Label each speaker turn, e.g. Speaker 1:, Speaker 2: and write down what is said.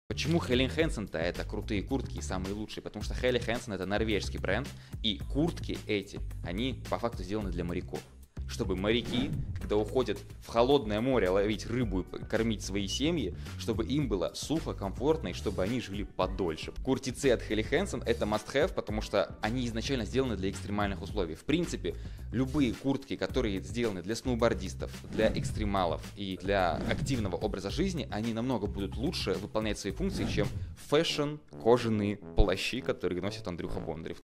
Speaker 1: Почему Helly Hansen-то это крутые куртки и самые лучшие? Потому что Helly Hansen это норвежский бренд, и куртки эти, они по факту сделаны для моряков. Чтобы моряки, когда уходят в холодное море ловить рыбу и кормить свои семьи, чтобы им было сухо, комфортно и чтобы они жили подольше. Куртицы от Helly Hansen это must-have, потому что они изначально сделаны для экстремальных условий. В принципе, любые куртки, которые сделаны для сноубордистов, для экстремалов и для активного образа жизни, они намного будут лучше выполнять свои функции, чем фэшн, кожаные плащи, которые носит Андрюха Бондарев.